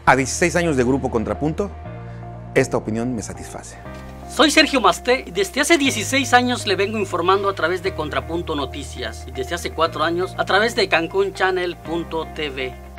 A 16 años de Grupo Contrapunto, esta opinión me satisface. Soy Sergio Masté y desde hace 16 años le vengo informando a través de Contrapunto Noticias y desde hace 4 años a través de CancunChannel.tv.